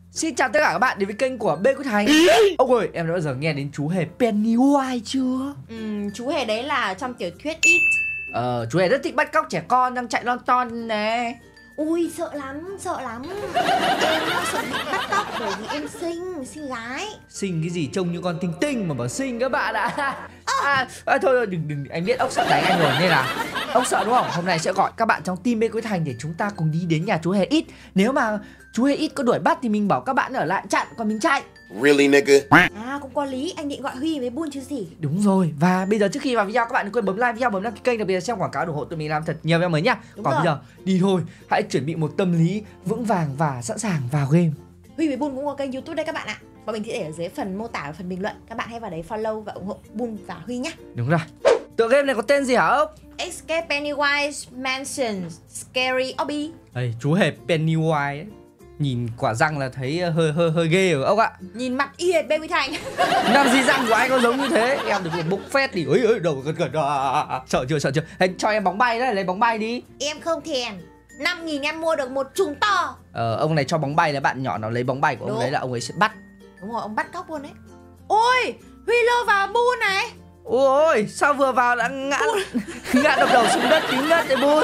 Xin chào tất cả các bạn đến với kênh của Bê Quyết Thành. Ông ơi, em đã bao giờ nghe đến chú hề Pennywise chưa? Chú hề đấy là trong tiểu thuyết It. Chú hề rất thích bắt cóc trẻ con đang chạy lon ton nè. Ui sợ lắm, sợ lắm. Em sợ bị bắt cóc bởi vì em xinh gái. Xinh cái gì, trông như con tinh tinh mà bảo xinh các bạn ạ. Thôi đừng, anh biết ốc sợ đánh anh rồi nên là ốc sợ đúng không? Hôm nay sẽ gọi các bạn trong team Bê Quyết Thành để chúng ta cùng đi đến nhà chú hề Ít. Nếu mà chú hề Ít có đuổi bắt thì mình bảo các bạn ở lại chặn, còn mình chạy. Really nigga? Cũng có lý, anh định gọi Huy với Bun chứ gì. Đúng rồi, và bây giờ trước khi vào video các bạn đừng quên bấm like video, bấm đăng ký kênh, đặc biệt là xem quảng cáo ủng hộ tụi mình làm thật nhiều video mới nhá. Còn bây giờ đi thôi, hãy chuẩn bị một tâm lý vững vàng và sẵn sàng vào game. Huy với Bun cũng có kênh YouTube đây các bạn ạ. Và mình sẽ để ở dưới phần mô tả và phần bình luận. Các bạn hãy vào đấy follow và ủng hộ Bun và Huy nhá. Đúng rồi. Tựa game này có tên gì hả ốc? Escape Pennywise Mansion Scary Obby. Đây, chú hề Pennywise ấy. Nhìn quả răng là thấy hơi ghê rồi ốc ạ. Nhìn mặt y hệt Bê Quyết Thành. Làm gì răng của anh có giống như thế? Em được một bốc phét thì ơi đầu gần. Sợ chưa? Hey, cho em bóng bay đấy, lấy bóng bay đi. Em không thèm. 5.000 em mua được một trùng to. Ông này cho bóng bay là bạn nhỏ nào lấy bóng bay của ông đấy là ông ấy sẽ bắt. Đúng rồi, ông bắt cóc luôn đấy. Ôi, Huy lơ vào Bun này. Ôi, sao vừa vào đã ngã đập đầu xuống đất tím ngất đấy Bun.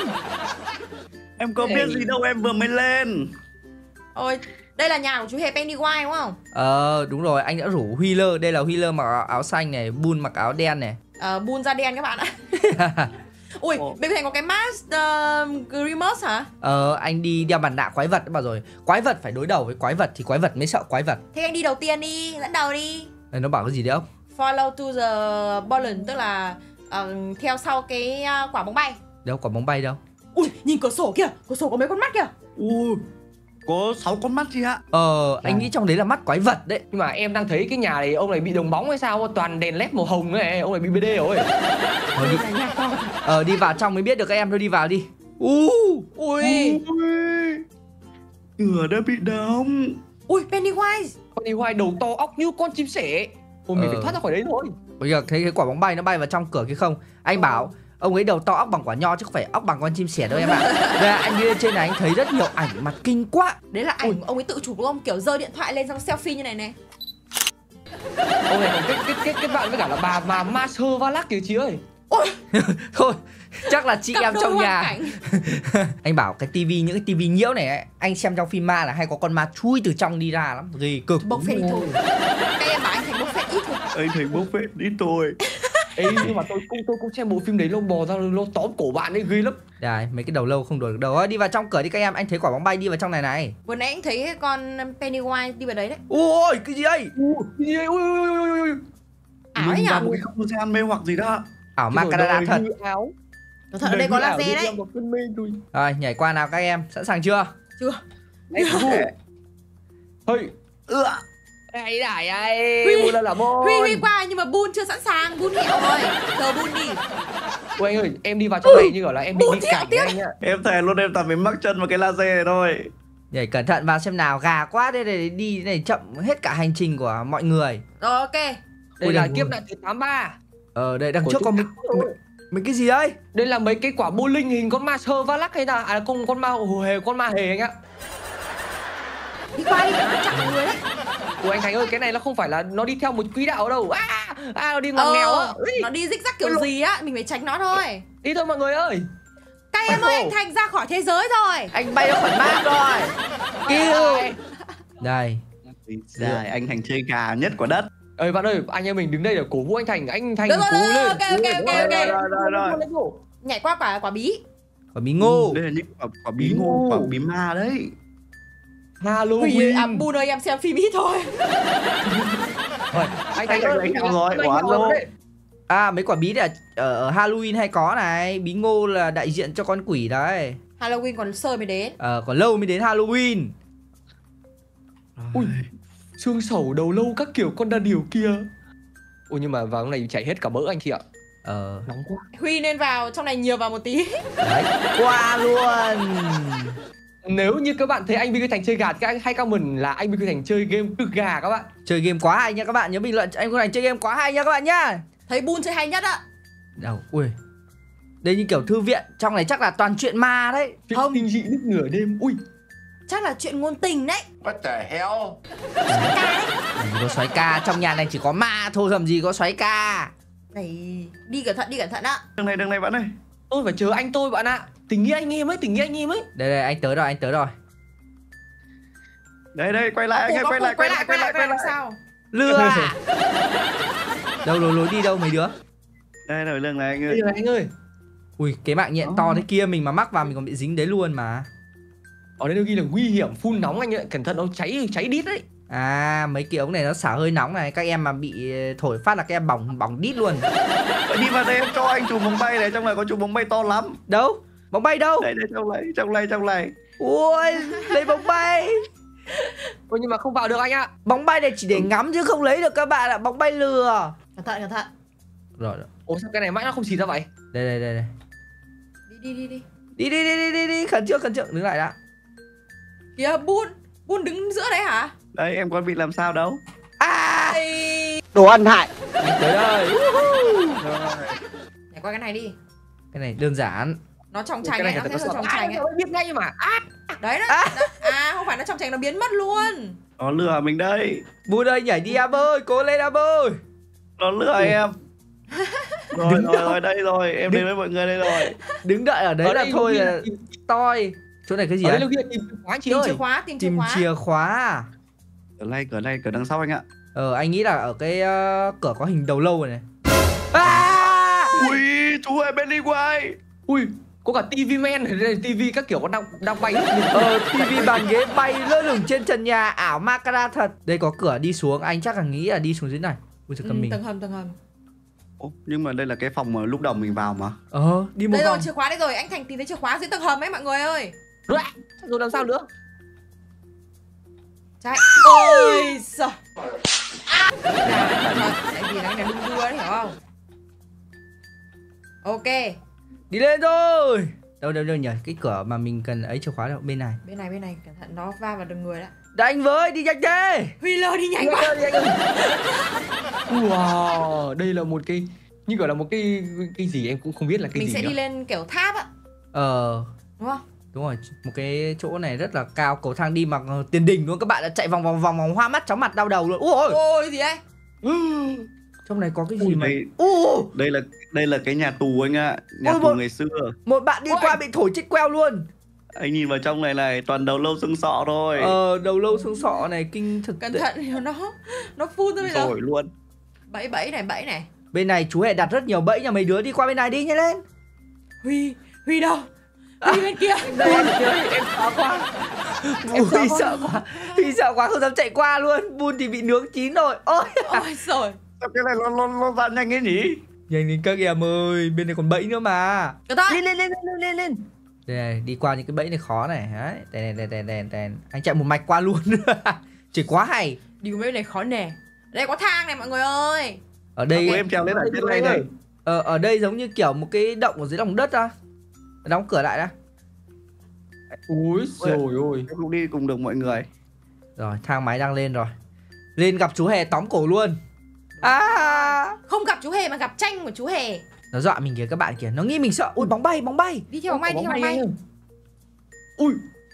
Em có biết gì đâu, em vừa mới lên. Ôi, đây là nhà của chú hề Pennywise đúng không? Đúng rồi, anh đã rủ Huy lơ. Đây là Huy lơ mặc áo xanh này, Bun mặc áo đen này. Bun da đen các bạn ạ. Ui, Bê Quyết Thành có cái mask Grimace hả? Anh đi đeo mặt nạ quái vật bảo rồi. Quái vật phải đối đầu với quái vật thì quái vật mới sợ quái vật. Thế anh đi đầu tiên đi, dẫn đầu đi. Nó bảo cái gì đấy không? Follow to the ball, tức là theo sau cái quả bóng bay. Đâu, quả bóng bay đâu? Ui, nhìn cửa sổ kìa, cửa sổ có mấy con mắt kìa. Ui, có 6 con mắt gì ạ? Anh nghĩ trong đấy là mắt quái vật đấy. Nhưng mà em đang thấy cái nhà này ông này bị đồng bóng hay sao, toàn đèn led màu hồng ấy, ông này bị BD rồi. Đi vào trong mới biết được các em, thôi đi vào đi. Ui, Cửa đã bị đóng. Ui, Pennywise đầu to óc như con chim sẻ. Ôi mình phải thoát ra khỏi đấy thôi. Bây giờ thấy cái quả bóng bay nó bay vào trong cửa kia không? Anh bảo ông ấy đầu to óc bằng quả nho chứ không phải óc bằng con chim sẻ đâu em ạ. Đây anh đi lên trên này anh thấy rất nhiều ảnh mặt kinh quá. đấy là ảnh ông ấy tự chụp đúng không? Kiểu giơ điện thoại lên xong selfie như này này. Ông này còn kết bạn với cả là bà mà Master Valak kìa chị ơi. Ôi, thôi chắc là chị cặp em đôi trong hoàn nhà. cảnh. Anh bảo cái tivi, những cái tivi nhiễu này ấy, anh xem trong phim ma là hay có con ma chui từ trong đi ra lắm, ghê cực. Bốc phét ít thôi. Các em bảo anh Thành bốc phét ít thôi. Anh Thành bốc phét ít thôi. Ê, nhưng mà tôi cũng xem bộ phim đấy, nó bò ra nó tóm cổ bạn ấy ghê lắm. Đây, mấy cái đầu lâu không đuổi được đâu. Đi vào trong cửa đi các em, anh thấy quả bóng bay đi vào trong này này. Vừa nãy anh thấy con Pennywise đi vào đấy đấy. Ôi, cái gì đây? Ui. Ảo ấy Mình nhở? vào một cái không gian mê hoặc gì đó. Ảo ma Canada thật. Áo. Nó thật ở đây có laser đấy. Rồi, nhảy qua nào các em, sẵn sàng chưa? Chưa. Hơi. Đây này ai. Bun là Bun. Huy qua nhưng mà Bun chưa sẵn sàng, Bun hẹo rồi. Chờ Bun đi. Ôi anh ơi, em đi vào trong này như kiểu là em bị cảnh đấy anh ạ. Em thề luôn, em toàn phải mắc chân vào cái laser này thôi. Nhảy cẩn thận vào xem nào, gà quá đây để đi này, chậm hết cả hành trình của mọi người. Rồi ok. Đây là kiếp nạn thứ 83. Đây đằng trước có mấy cái gì đây? Đây là mấy cái quả bowling hình con ma sơ Valak hay là con ma hề anh ạ. Đi qua đi, nó chặn mọi người đấy. Ủa anh Thành ơi, cái này nó không phải là nó đi theo một quỹ đạo đâu. Nó đi ngoằn nghèo á. Nó đi zigzag kiểu gì á, mình phải tránh nó thôi. Đi thôi mọi người ơi. Các em ơi, anh Thành ra khỏi thế giới rồi. Anh bay ra khỏi map rồi. Kêu. Đây. Dài, anh Thành chơi gà nhất của đất. Ơi bạn ơi, anh em mình đứng đây để cổ vũ anh Thành Được cố lên. Ok. Nhảy qua quả bí. Quả bí ngô. Đây là những quả bí ngô, quả bí ma đấy. Halloween. Bun ơi, em xem phim ít thôi. Rồi, anh Thành ơi, rồi, quả lô. Mấy quả bí là ở Halloween hay có này. Bí ngô là đại diện cho con quỷ đấy. Halloween còn sơ mới đến. Còn lâu mới đến Halloween. Ui, xương sẩu đầu lâu các kiểu con đa điều kia. Ôi nhưng mà vào cái này chảy hết cả mỡ anh chị ạ. Nóng quá. Huy nên vào trong này nhiều vào một tí. Đấy, qua luôn. Nếu như các bạn thấy anh Bê Quyết Thành chơi gà thì hãy comment là anh Bê Quyết Thành chơi game cực gà các bạn. Chơi game quá hay nha các bạn, nhớ bình luận anh Bê Quyết Thành chơi game quá hay nha các bạn nhá. Thấy Bun chơi hay nhất ạ. Đâu, ui. Đây như kiểu thư viện, trong này chắc là toàn chuyện ma đấy. Không, kinh dị lúc nửa đêm. Ui. Chắc là chuyện ngôn tình đấy. What the hell? Làm gì có xoáy ca, trong nhà này chỉ có ma thôi, làm gì có xoáy ca. Này, đi cẩn thận ạ. Đường này bạn ơi. Tôi phải chờ anh tôi bạn ạ. Tình nghĩa anh em ấy, tình nghĩa anh em ấy. Đây anh tới rồi. Đây quay lại anh ơi, quay lại. Làm sao? Lừa à? Đâu lối đi đâu mấy đứa? Đây rồi lưng này anh ơi. Đây rồi anh ơi. Ui, cái mạng nhện to thế kia mình mà mắc vào mình còn bị dính đấy luôn mà. Ở đây nó ghi là nguy hiểm phun nóng anh ơi, cẩn thận nó cháy đít đấy. À, mấy cái ống này nó xả hơi nóng này, các em mà bị thổi phát là các em bỏng đít luôn. Đi vào đây em cho anh chùm bóng bay này, trong này có chùm bóng bay to lắm. Đâu? Bóng bay đâu? Đây trong này. Ui, lấy bóng bay. Ôi nhưng mà không vào được anh ạ. Bóng bay này chỉ để ngắm chứ không lấy được các bạn ạ, bóng bay lừa. Cẩn thận. Rồi. Ủa sao cái này mãi nó không xịt ra vậy? Đây. Đi. Đi, khẩn trương, đứng lại đã. Kìa, Bun đứng giữa đấy hả? Đây em con bị làm sao đâu. À, Đồ ăn hại. anh tới đây. Này, qua cái này đi. Cái này đơn giản. Nó trong trành Cái này ấy, nó người ta sẽ có trong sợ. trành ấy. Biết ngay mà. Đấy đó. Không phải nó trong trành, nó biến mất luôn. Nó lừa mình đây. Bùi ơi, nhảy đi em ơi, cố lên em ơi. Nó lừa em. Rồi đây rồi, em đến với mọi người đây rồi. Đứng đợi ở đấy Ở là đây thôi ghi là toi. Chỗ này cái gì Ở đây ạ? nó ghi là tìm chìa khóa chị Tìm ơi. chìa khóa. Tìm chìa khóa. Cửa này, cửa đằng sau anh ạ. Anh nghĩ là ở cái cửa có hình đầu lâu này. À! Ui, chú ơi bên đi ngoài. Ui, có cả tivi men, tivi các kiểu có đang bay. Tivi bàn ghế bay lơ lửng trên trần nhà, ảo ma cara thật. Đây có cửa đi xuống, anh chắc là nghĩ là đi xuống dưới này. Ui giời, cầm mình. Tầng hầm. Ủa, nhưng mà đây là cái phòng mà lúc đầu mình vào mà. Đi một Đây rồi, vòng. chìa khóa đây rồi. Anh Thành tìm thấy chìa khóa dưới tầng hầm ấy mọi người ơi. Rồi làm sao nữa? Chạy. Ôi giời. Tại vì nó đung đưa đấy, hiểu không? Ok. Đi lên rồi. Đâu nhỉ? Cái cửa mà mình cần ấy chìa khóa đâu? Bên này. Bên này, cẩn thận nó va vào đường người đó. Đánh với, đi nhanh thế. Huy lơ đi nhanh quá. Wow, đây là một cái như gọi là một cái gì em cũng không biết là cái Mình gì sẽ nữa. đi lên kiểu tháp á, đúng không? Đúng rồi, một cái chỗ này rất là cao, cầu thang đi mà tiền đình luôn, các bạn đã chạy vòng hoa mắt chóng mặt đau đầu luôn. Ui, Ôi gì đấy? trong này có cái gì mà Đây là cái nhà tù anh ạ. Nhà tù ngày xưa. một bạn đi qua bị thổi chết queo luôn. Anh nhìn vào trong này toàn đầu lâu xương sọ thôi. Đầu lâu xương sọ này kinh thực. Cẩn thận, nó phun ra bây giờ. Rồi luôn. Bẫy này. Bên này chú hề đặt rất nhiều bẫy nha, mấy đứa đi qua bên này đi, nhanh lên. Huy đâu? Huy bên kia. Em sợ quá. Huy sợ quá không dám chạy qua luôn. Bun thì bị nướng chín rồi. Ôi rồi. Sao cái này nó ra nhanh ấy nhỉ? Nhanh lên các em ơi, bên này còn bẫy nữa mà. Cẩn thận. Lên. Đây này, đi qua những cái bẫy này khó này. Đấy, đèn. Anh chạy một mạch qua luôn. Chỉ quá hay. Đi bên này khó nè. Đây có thang này mọi người ơi. Ở đây em trèo lên ở trên này này. Ở đây giống như kiểu một cái động ở dưới lòng đất á. Đóng cửa lại đã. Úi rồi ôi. Em không đi cùng được mọi người. Rồi, thang máy đang lên rồi. Lên gặp chú Hề tóm cổ luôn. Không gặp chú Hề mà gặp tranh của chú Hề. Nó dọa mình kìa các bạn kìa, nó nghĩ mình sợ. Ui, bóng bay. Đi theo bóng bay. Ui.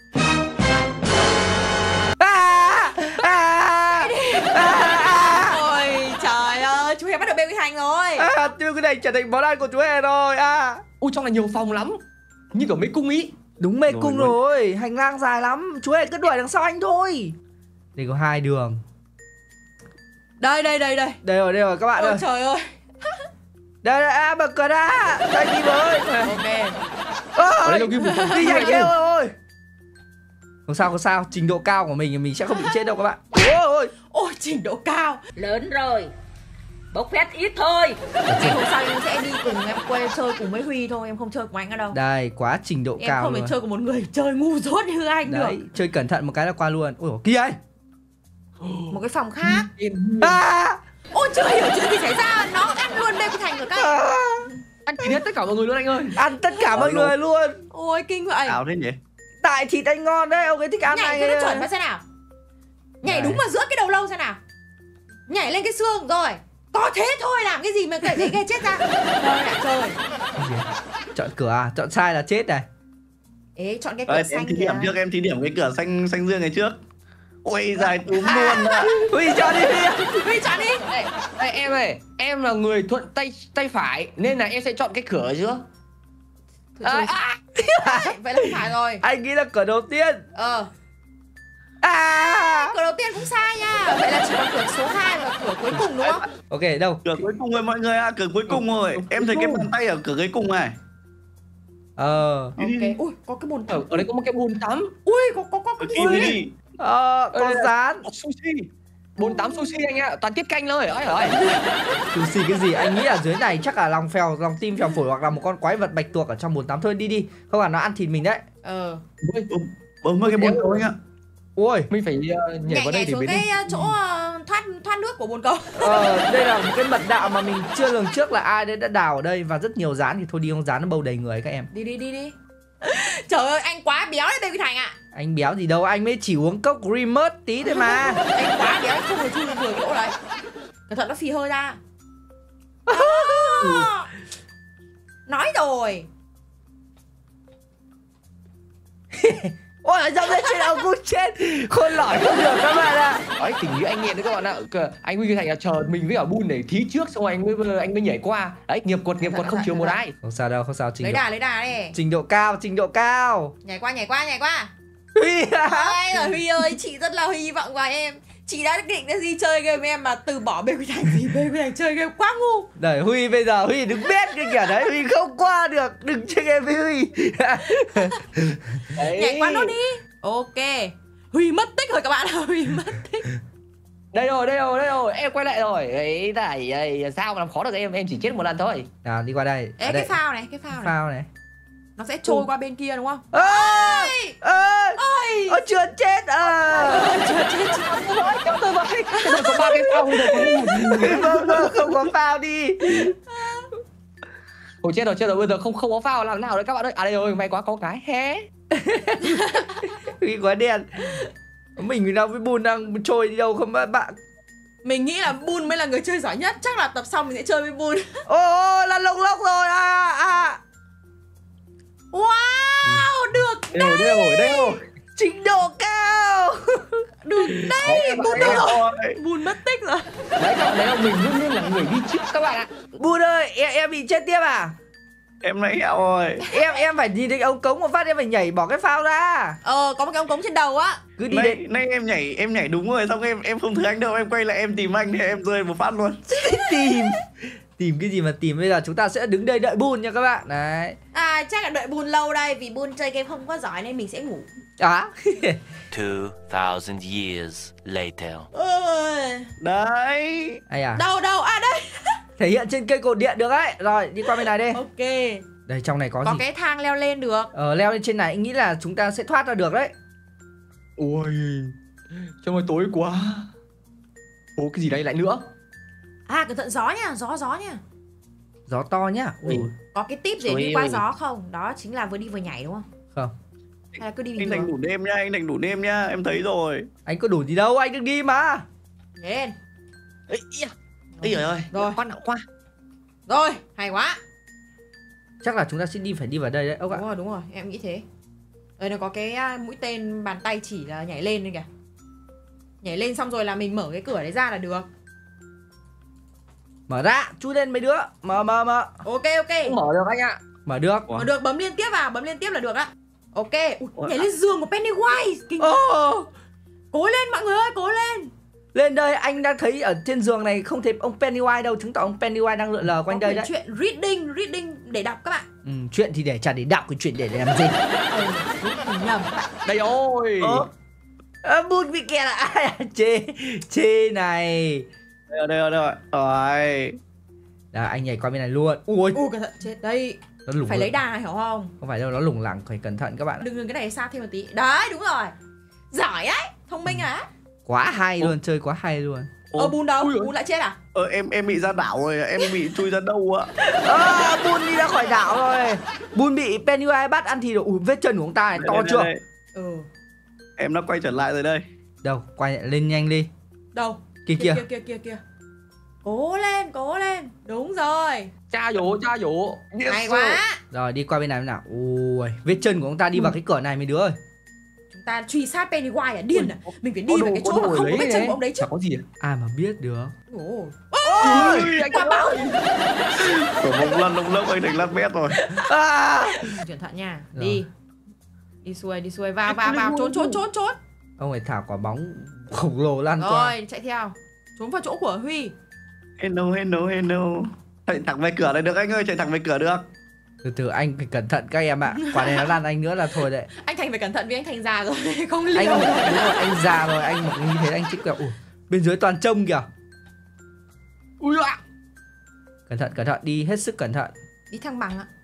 Ôi trời ơi, chú Hề bắt đầu bêu cái hành rồi. Tiêu cái này trở thành món ăn của chú Hề rồi. Ui, trong này nhiều phòng lắm. Như kiểu mấy cung ý. Đúng mê Rồi, cung rồi. Hành lang dài lắm. Chú Hề cứ đuổi đằng sau anh thôi. Đây có 2 đường. Đây. Đây rồi các bạn ơi. Ôi trời ơi. Đây, mở cửa ra. Anh đi với. Ok. Ở đây nó ghi một phòng Đi nhanh luôn. ơi. Không sao, trình độ cao của mình sẽ không bị chết đâu các bạn. Ôi trình độ cao. Lớn rồi, bốc phét ít thôi. Ngày hôm sau em sẽ đi cùng em quay chơi cùng với Huy thôi, em không chơi cùng anh ở đâu. Đây, quá trình độ Em cao không phải luôn. chơi cùng một người chơi ngu dốt như anh Đấy, được. chơi cẩn thận một cái là qua luôn. Ôi kia ấy. Một cái phòng khác. À! Ôi chưa hiểu chuyện gì xảy ra, nó ăn luôn đây cái thành của các em. Ăn thịt hết tất cả mọi người luôn anh ơi. Ăn tất cả mọi người luôn. Ôi kinh vậy. Ảo thế nhỉ? Tại thịt anh ngon đấy, ông ấy thích ăn Nhảy này. cho nó chuẩn vào xem nào. Nhảy đúng vào giữa cái đầu lâu xem nào. Nhảy lên cái xương rồi. Có thế thôi, làm cái gì mà kể ghê chết ra. Thôi lại chơi. Chọn cửa à? Chọn sai là chết này. Ê, chọn cái cửa Đây, xanh em thí kìa. điểm trước, em thí điểm cái cửa xanh xanh dương này trước. Ôi dài túm luôn ạ. Huy cho đi Huy. Huy chọn đi. Ê, em ơi, em là người thuận tay phải nên là em sẽ chọn cái cửa trước. Thôi chơi. Vậy là không phải rồi. Anh nghĩ là cửa đầu tiên. Cửa đầu tiên cũng sai nha. Vậy là chỉ còn cửa số 2 và cửa cuối cùng đúng không? Ok đâu? Cửa cuối cùng rồi mọi người ạ, cửa cuối cùng rồi. Em thấy cái bàn tay ở cửa cuối cùng này. Ok. Ui, có cái bồn tắm. Ở đây có một cái bồn tắm. Ui, có cái Đi gì? đi. Có rán. Sushi. Bồn tắm sushi anh ạ, toàn tiết canh thôi. Ôi. Sushi cái gì? Anh nghĩ ở dưới này chắc là lòng tim phèo phổi hoặc là một con quái vật bạch tuộc ở trong bồn tắm thôi, đi. Không là nó ăn thịt mình đấy. Bấm vào cái bồn cầu anh ạ. Ui, Mình phải nhảy vào đây để xuống biến cái chỗ thoát nước của bồn cầu. đây là một cái mật đạo mà mình chưa lường trước là ai đấy đã đào ở đây và rất nhiều rán, thì thôi đi không rán nó bâu đầy người các em. Đi. Trời ơi, anh quá béo đấy Baby Thành ạ. Anh béo gì đâu, anh mới chỉ uống cốc Remus tí thôi mà. Anh quá béo, anh không thể chui vừa chỗ đấy. Cẩn thận nó phì hơi ra. Nói rồi. Ôi, dòng lên trên ông cũng chết. Khôn lỏi không được các bạn ạ. Đấy, tỉnh như anh nghiện đấy các bạn ạ. Anh Huy Thành là chờ mình với cả Bun để thí trước xong rồi anh mới nhảy qua. Đấy, nghiệp quật không chiều một ai. Không sao đâu, Lấy đà đi. Trình độ cao. Nhảy qua. Huy Ôi rồi Huy ơi, chị rất là hy vọng vào em. Chị đã định cái gì chơi game em mà từ bỏ Baby Thành gì. Baby Thành chơi game quá ngu. Đấy, Huy bây giờ Huy đứng biết cái kiểu đấy, Huy không qua được, đừng chơi game với Huy. Nhảy qua nó đi. Ok. Huy mất tích rồi các bạn. Huy mất tích. Đây rồi, em quay lại rồi. Ấy tại sao mà làm khó được em chỉ chết một lần thôi. Nào, đi qua đây. Ê, cái phao này. Phao này. Nó sẽ trôi qua bên kia đúng không? Chưa chết. Tôi có 3 cái phao rồi. Không có phao đi. Ôi chết rồi, bây giờ không có phao làm nào đấy các bạn ơi. À đây rồi, may quá có cái hé. Huy quá đen. Mình đâu với Bun đang trôi đi đâu không bạn. Mình nghĩ là Bun mới là người chơi giỏi nhất. Chắc là tập sau mình sẽ chơi với Bun. Ô, là lông lốc rồi. Wow, được Đây rồi. Trình độ cao. Được đấy. Bun đâu rồi? Bun mất tích rồi. Đấy các bạn thấy không, mình luôn luôn là người đi trước các bạn ạ. Bun ơi, em bị chết tiếp à? Em nãy hẹo rồi. Em phải nhìn thấy ống cống một phát, em phải nhảy bỏ cái phao ra. Có một cái ống cống trên đầu á. Cứ đi đến. Nãy em nhảy đúng rồi, xong em không thấy anh đâu, em quay lại em tìm anh thì em rơi một phát luôn. Tìm cái gì mà tìm, bây giờ chúng ta sẽ đứng đây đợi Bun nha các bạn. Đấy. Chắc là đợi Bun lâu đây. Vì Bun chơi game không có giỏi nên mình sẽ ngủ. 2000 years later. Đấy. Ai à? Đâu đây. Thể hiện trên cây cột điện được ấy. Rồi, đi qua bên này đi. Ok. Đây, trong này có Có gì? cái thang leo lên được. Leo lên trên này, anh nghĩ là chúng ta sẽ thoát ra được đấy. Ôi, trong này tối quá. Ồ, cái gì đây lại nữa? Cẩn thận gió nha, gió nha. Gió to nhá. Ui. Có cái tip để đi qua gió không? Đó chính là vừa đi vừa nhảy đúng không? Không. Hay là cứ đi Anh bình đánh thường? đủ đêm nhá, em thấy rồi. Anh có đủ gì đâu, anh đừng đi mà. Nhảy lên. Ây giời ơi, Rồi. nặng quá. Rồi, hay quá. Chắc là chúng ta sẽ phải đi vào đây đấy. Ốc ạ. Đúng rồi, em nghĩ thế. Đây nó có cái mũi tên bàn tay chỉ là nhảy lên đây kìa. Nhảy lên xong rồi là mình mở cái cửa đấy ra là được. Mở ra, chui lên mấy đứa. Mở. Ok. Không mở được anh ạ. Mở được. Mở được, bấm liên tiếp vào, bấm liên tiếp là được á. Ok. Nhảy lên giường của Pennywise. Kinh. Cố lên mọi người ơi, cố lên. Lên đây, anh đang thấy ở trên giường này không thấy ông Pennywise đâu, chứng tỏ ông Pennywise đang lượn lờ quanh đây đấy. Chuyện reading để đọc các bạn. Chuyện thì để để đọc, cái chuyện để làm gì? Nhầm các bạn. Đây rồi. Bun bị kẹt là ai à? Chê này. Đây rồi. Đó, anh nhảy qua bên này luôn. Ui, Cẩn thận, chết đây. nó lủng Phải lẳng. lấy đà hiểu không? Không phải đâu, nó lủng lẳng, phải cẩn thận các bạn. Đừng cái này xa thêm một tí. Đấy, đúng rồi. Giỏi đấy, thông minh à? Quá hay luôn, chơi quá hay luôn. Bun đâu? Bun lại chết à? Em bị ra đảo rồi, em bị chui ra đâu ạ? Bun đi ra khỏi đảo rồi. Bun bị Pennywise bắt ăn thịt rồi. Ui, vết chân của ông ta này to chưa? Em đã quay trở lại rồi đây. Đâu, quay lại lên nhanh đi. Đâu? Kìa. Cố lên, cố lên. Đúng rồi. Cha dỗ. Hay quá. Rồi đi qua bên này nào. Ui, vết chân của ông ta đi vào cái cửa này mấy đứa ơi. Chúng ta truy sát Pennywise à? Điên à? Mình phải đi về cái chỗ mà không có vết chân của ông đấy chứ. Chả có gì. Ai mà biết được. Ôi, Ôi, quả bóng. Của một lần đồng lớp anh thành lát mét rồi. Cẩn thận nha. Rồi. Đi. Đi xuôi, vào, trốn. Ông ấy thả quả bóng khổng lồ lan qua. Rồi, chạy theo. Trốn vào chỗ của Huy. Hello. Chạy thẳng về cửa này được anh ơi, chạy thẳng về cửa được. Từ từ anh phải cẩn thận các em ạ. Quả này nó lan anh nữa là thôi đấy. Anh Thành phải cẩn thận vì anh Thành già rồi. Không Anh liều. đúng rồi, anh già rồi, anh mặc như thế anh chết kẹo. Ui, bên dưới toàn trông kìa. Ui ạ. Cẩn thận, đi hết sức cẩn thận. Đi thăng bằng ạ.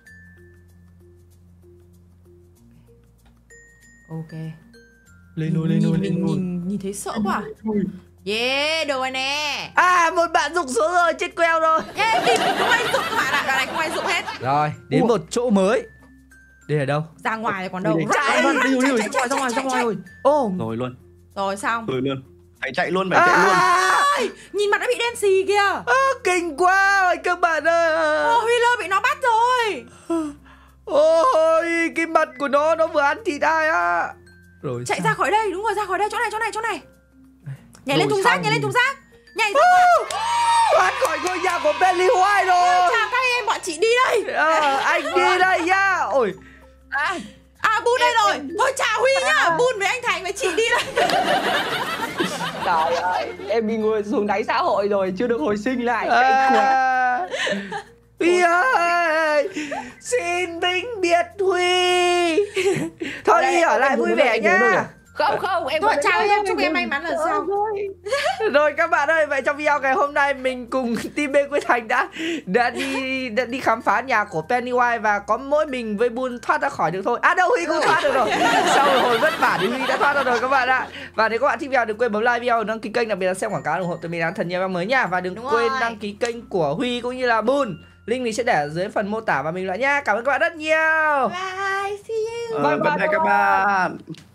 Ok. Lên luôn. Nhìn thấy sợ quá. Yeah, được rồi nè. À, một bạn rụng xuống rồi, chết queo rồi. Yeah, đi, không ai dụng các bạn ạ. Đoạn này không ai dụng hết. Rồi, đến một chỗ mới. Đây ở đâu? Ra ngoài này còn đâu. Đi Chạy. ra ngoài rồi. Ô, Rồi luôn. Rồi xong. Rồi luôn. Phải chạy luôn. Ôi, nhìn mặt đã bị đen xì kìa. kinh quá rồi các bạn ơi. Huy Lơ bị nó bắt rồi. Ôi, cái mặt của nó vừa ăn thịt ai á. Rồi Chạy sao? ra khỏi đây, đúng rồi, ra khỏi đây, chỗ này. Nhảy lên Rồi thùng rác, xong nhảy lên thì- thùng rác. Nhảy ra. Thoát khỏi ngôi nhà của Pennywise rồi. Chào các em, bọn chị đi đây. Anh đi đây nhá. Ôi, À, Bun đây rồi. Thôi chào Huy nhá. Bun với anh Thành với chị đi đây. Trời ơi, em bị ngồi xuống đáy xã hội rồi, chưa được hồi sinh lại. Cay quá. Huy ơi, xin vĩnh biệt Huy. Thôi đi ở lại vui vẻ nhá. Không, em Thôi không chào đến em, đâu, chúc em may mắn lần sau. Rồi các bạn ơi, vậy trong video ngày hôm nay mình cùng team bên Quế Thành đã đi khám phá nhà của Pennywise và có mỗi mình với Bun thoát ra khỏi được thôi. À đâu, Huy cũng thoát được rồi. Sau một hồi vất vả thì Huy đã thoát ra rồi các bạn ạ. Và nếu các bạn thích video đừng quên bấm like video, đăng ký kênh, đặc biệt là xem quảng cáo ủng hộ tụi mình làm thật nhiều video mới nha. Và đừng Đúng quên rồi. đăng ký kênh của Huy cũng như là Bun. Link mình sẽ để ở dưới phần mô tả và bình luận nha. Cảm ơn các bạn rất nhiều. Bye, see you. Bye bye các bạn.